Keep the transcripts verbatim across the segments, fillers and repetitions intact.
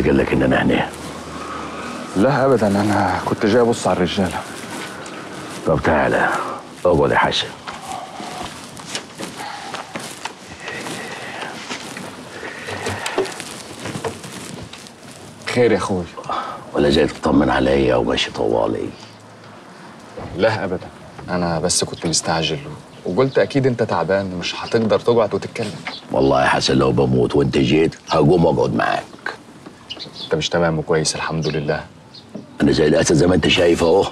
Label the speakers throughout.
Speaker 1: اللي قال لك ان انا هنا؟
Speaker 2: لا ابدا، انا كنت جاي ابص على الرجاله.
Speaker 1: طب تعالى اقعد يا حسن.
Speaker 2: خير يا اخوي؟
Speaker 1: ولا جاي تطمن عليا وماشي طوالي؟
Speaker 2: لا ابدا، انا بس كنت مستعجل وقلت اكيد انت تعبان مش هتقدر تقعد وتتكلم.
Speaker 1: والله يا حسن لو بموت وانت جيت هقوم اقعد معاك.
Speaker 2: انت مش تمام وكويس الحمد لله.
Speaker 1: انا زي الاسد زي ما انت شايف اهو.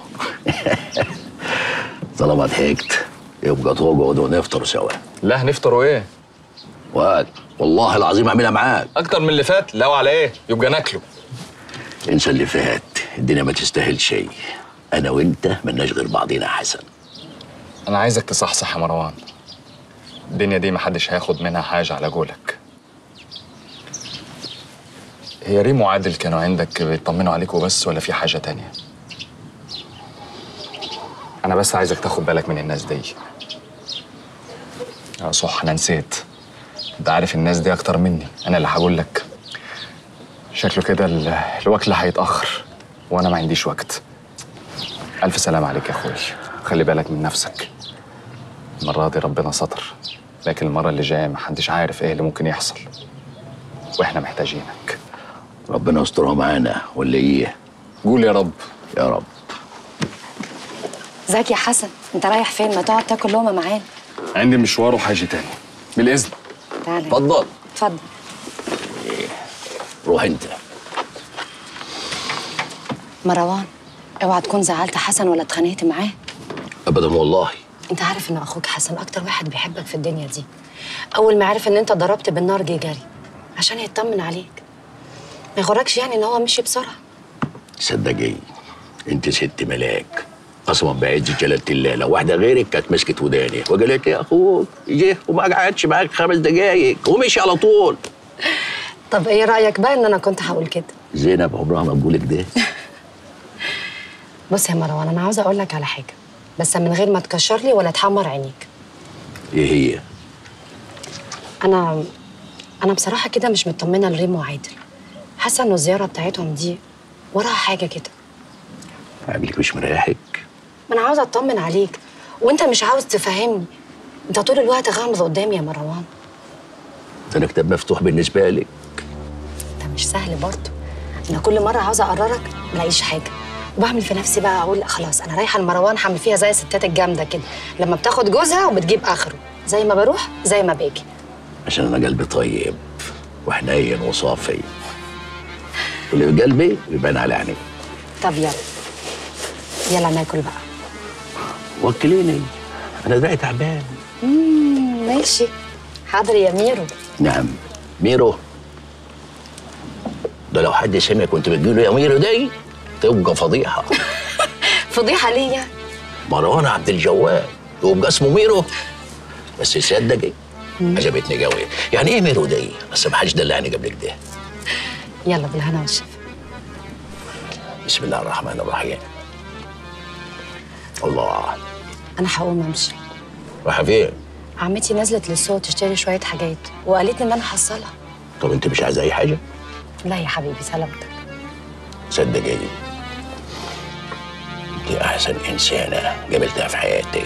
Speaker 1: طالما ضحكت يبقى تقعد ونفطر سوا.
Speaker 2: لا نفطروا ايه؟
Speaker 1: وقت والله العظيم اعملها معاك
Speaker 2: اكتر من اللي فات. لو على ايه يبقى ناكله.
Speaker 1: انسى اللي فات، الدنيا ما تستاهل شيء. انا وانت ملناش غير بعضينا يا حسن.
Speaker 2: انا عايزك تصحصح يا مروان. الدنيا دي محدش هياخد منها حاجه على قولك. هي ريم وعادل كانوا عندك بيطمنوا عليك وبس ولا في حاجه تانية؟ انا بس عايزك تاخد بالك من الناس دي. اه صح، انا نسيت. انت عارف الناس دي اكتر مني. انا اللي هقول لك. شكله كده الوكل هيتاخر وانا ما عنديش وقت. الف سلام عليك يا اخوي، خلي بالك من نفسك. المره دي ربنا ستر، لكن المره اللي جايه محدش عارف ايه اللي ممكن يحصل، واحنا محتاجينك.
Speaker 1: ربنا يسترها معانا ولا ايه؟
Speaker 2: قول يا رب.
Speaker 1: يا رب.
Speaker 3: ازيك يا حسن؟ انت رايح فين؟ ما تقعد تاكل لقمه معانا.
Speaker 2: عندي مشوار وحاجه تاني. بالاذن.
Speaker 3: تعالى.
Speaker 1: اتفضل.
Speaker 3: اتفضل.
Speaker 1: روح انت.
Speaker 3: مروان، اوعى تكون زعلت حسن ولا اتخانقت معاه.
Speaker 1: ابدا والله.
Speaker 3: انت عارف ان اخوك حسن اكتر واحد بيحبك في الدنيا دي. اول ما عرف ان انت ضربت بالنار جه جري عشان يطمن عليك. ما يغركش يعني ان هو مشي بسرعه.
Speaker 1: صدقي انت ست ملاك قسما بعز جلاله الله. لو واحده غيرك كانت مسكت وداني وقالت يا اخوك جه وما قعدش معاك خمس دقايق ومشي على طول.
Speaker 3: طب ايه رايك بقى ان انا كنت هقول كده؟
Speaker 1: زينب عمرها ما بقولك ده.
Speaker 3: بص يا مروان، انا عاوزه اقول لك على حاجه بس من غير ما تكشر لي ولا تحمر عينيك.
Speaker 1: ايه هي؟
Speaker 3: انا انا بصراحه كده مش مطمنه لريم وعادل. حاسه انه الزياره بتاعتهم دي وراها حاجه كده.
Speaker 1: عاملك مش مريحك؟
Speaker 3: ما انا عاوزه اطمن عليك وانت مش عاوز تفهمني. انت طول الوقت غامض قدامي يا مروان.
Speaker 1: ده انا كتاب مفتوح بالنسبه لك.
Speaker 3: ده مش سهل برضه. انا كل مره عاوزه اقررك ملاقيش حاجه وبعمل في نفسي بقى اقول خلاص انا رايحه لمروان هعمل فيها زي الستات الجامده كده لما بتاخد جوزها وبتجيب اخره. زي ما بروح زي ما باجي.
Speaker 1: عشان انا قلبي طيب وحنين وصافي واللي في قلبي بيبان على عيني.
Speaker 3: طب يلا يلا ناكل بقى.
Speaker 1: وكليني انا دراعي تعبان.
Speaker 3: امم ماشي حاضر يا ميرو.
Speaker 1: نعم ميرو. ده لو حد سمع كنت بتقول يا ميرو دي تبقى فضيحه.
Speaker 3: فضيحه ليه يعني؟
Speaker 1: مروان عبد الجواد يبقى اسمه ميرو. بس صدقي عجبتني قوي. يعني ايه ميرو دي؟ بس ما حدش دلعني قبل كده.
Speaker 3: يلا بالهنا والشفا.
Speaker 1: بسم الله الرحمن الرحيم. الله.
Speaker 3: انا هقوم امشي.
Speaker 1: رايحه فين؟
Speaker 3: عمتي نزلت للسوق تشتري شويه حاجات وقالت لي ان انا احصلها.
Speaker 1: طب انت مش عايزه اي حاجه؟
Speaker 3: لا يا حبيبي سلامتك.
Speaker 1: صدقي انت احسن انسانه قابلتها في حياتي.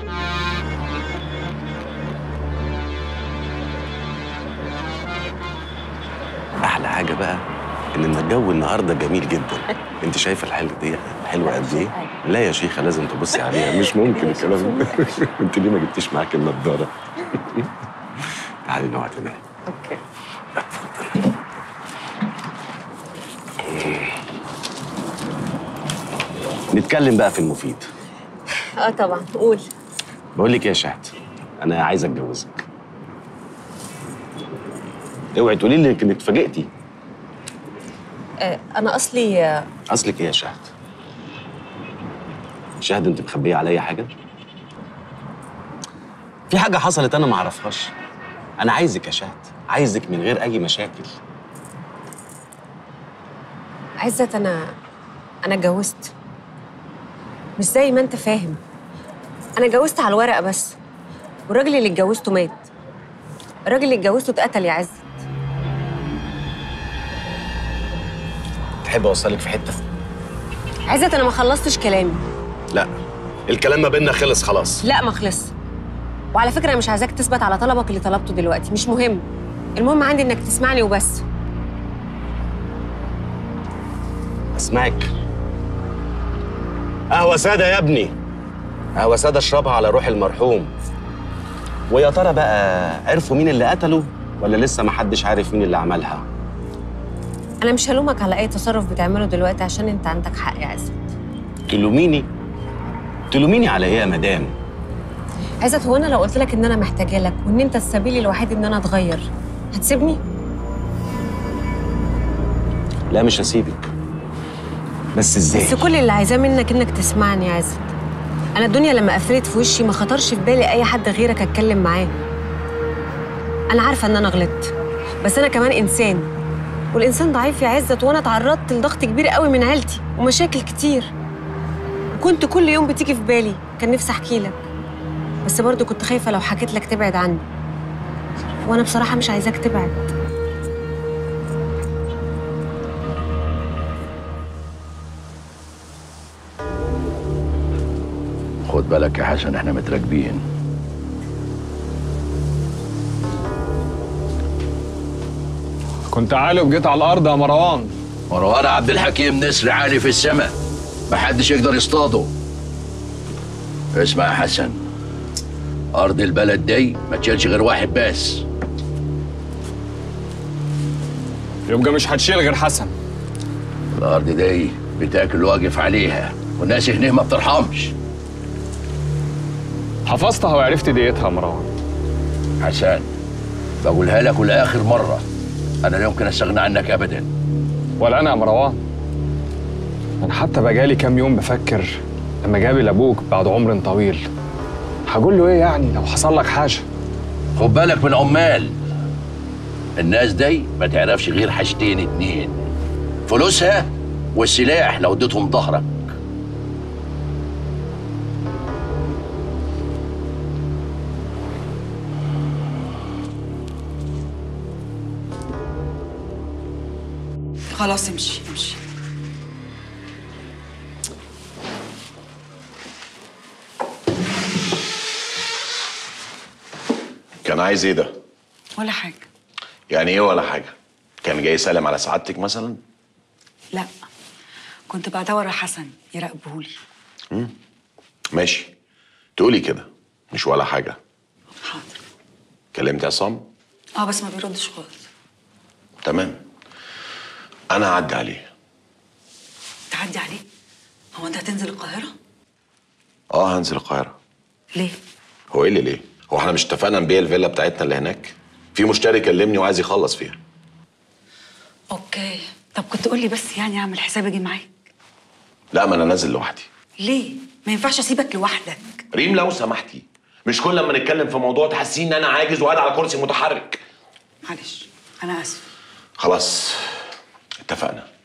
Speaker 4: احلى حاجه بقى ان الجو النهارده جميل جدا. انت شايفه الحلو دي حلوه قد ايه؟ لا يا شيخه لازم تبصي عليها. مش ممكن الكلام ده. انت ليه ما جبتيش معاك النضاره؟ تعالي نقعد هنا.
Speaker 3: اوكي.
Speaker 4: اتفضلي. نتكلم بقى في المفيد.
Speaker 5: اه طبعا قول.
Speaker 4: بقول لك يا شهد انا عايز اتجوزك. اوعي تقولي لي انك اتفاجئتي.
Speaker 5: آه انا اصلي آه
Speaker 4: اصلك ايه يا شهد؟ شهد انت مخبيه عليا حاجه؟ في حاجه حصلت انا ما اعرفهاش. انا عايزك يا شهد، عايزك من غير اي مشاكل.
Speaker 5: عزت انا انا اتجوزت، مش زي ما انت فاهم. انا اتجوزت على الورقه بس، والراجل اللي اتجوزته مات. الراجل اللي اتجوزته اتقتل يا عزت.
Speaker 4: تحب اوصلك في حته؟
Speaker 5: عزت انا ما خلصتش كلامي.
Speaker 4: لا، الكلام ما بيننا خلص خلاص.
Speaker 5: لا ما خلص. وعلى فكره انا مش عايزاك تثبت على طلبك اللي طلبته دلوقتي، مش مهم. المهم عندي انك تسمعني وبس.
Speaker 4: اسمعك. قهوه ساده يا ابني، قهوه ساده اشربها على روح المرحوم. ويا ترى بقى عرفوا مين اللي قتله ولا لسه ما حدش عارف مين اللي عملها؟
Speaker 5: انا مش هلومك على اي تصرف بتعمله دلوقتي عشان انت عندك حق يا عزت.
Speaker 4: تلوميني؟ تلوميني على ايه يا مدام؟
Speaker 5: عزت هو انا لو قلت لك ان انا محتاجه لك وان انت السبيل الوحيد ان انا اتغير هتسيبني؟
Speaker 4: لا مش هسيبك، بس ازاي؟
Speaker 5: بس كل اللي عايزاه منك انك تسمعني يا عزت. انا الدنيا لما قفلت في وشي ما خطرش في بالي اي حد غيرك اتكلم معاه. انا عارفه ان انا غلطت، بس انا كمان انسان، والانسان ضعيف يا عزت، وانا اتعرضت لضغط كبير قوي من عيلتي ومشاكل كتير، وكنت كل يوم بتيجي في بالي. كان نفسي احكي لك، بس برضه كنت خايفه لو حكيت لك تبعد عني، وانا بصراحه مش عايزاك تبعد.
Speaker 1: خد بالك يا حسن، احنا متراكبين.
Speaker 2: كنت عالي وجيت على الارض يا مروان.
Speaker 1: مروان عبد الحكيم نسر عالي في السماء، محدش يقدر يصطاده. اسمع يا حسن، ارض البلد دي ما تشيلش غير واحد بس.
Speaker 2: يبقى مش هتشيل غير حسن.
Speaker 1: الارض دي بتاكل واقف عليها، والناس هنا ما بترحمش.
Speaker 2: حفظتها وعرفت ديتها يا مروان.
Speaker 1: حسن، بقولها لك ولاخر مره، انا لا يمكن استغنى عنك ابدا.
Speaker 2: ولا انا يا مروان. انا حتى بقالي كام يوم بفكر لما جابي لابوك بعد عمر طويل هقول له ايه يعني لو حصل لك حاجه.
Speaker 1: خد بالك من عمال الناس دي، ما تعرفش غير حاجتين اتنين: فلوسها والسلاح لو اديتهم ظهرك.
Speaker 6: خلاص امشي امشي.
Speaker 7: كان عايز ايه ده؟
Speaker 6: ولا حاجة.
Speaker 7: يعني ايه ولا حاجة؟ كان جاي يسلم على سعادتك مثلا؟
Speaker 6: لا، كنت بدور على حسن يراقبهولي.
Speaker 7: امم ماشي، تقولي كده مش ولا حاجة.
Speaker 6: حاضر.
Speaker 7: كلمت عصام؟
Speaker 6: اه بس ما بيردش خالص.
Speaker 7: تمام، أنا هعدي عليه.
Speaker 6: تعدي عليه؟ هو أنت هتنزل القاهرة؟
Speaker 7: اه هنزل القاهرة.
Speaker 6: ليه؟
Speaker 7: هو ايه اللي ليه؟ هو احنا مش اتفقنا نبيع الفيلا بتاعتنا اللي هناك؟ في مشتري كلمني وعايز يخلص فيها.
Speaker 6: اوكي، طب كنت قول لي بس يعني اعمل حساب اجي معاك.
Speaker 7: لا، ما انا نازل لوحدي.
Speaker 6: ليه؟ ما ينفعش اسيبك لوحدك.
Speaker 7: ريم لو سمحتي، مش كل لما نتكلم في موضوع تحسين ان انا عاجز وقاعد على كرسي متحرك.
Speaker 6: معلش انا اسف.
Speaker 7: خلاص اتفقنا.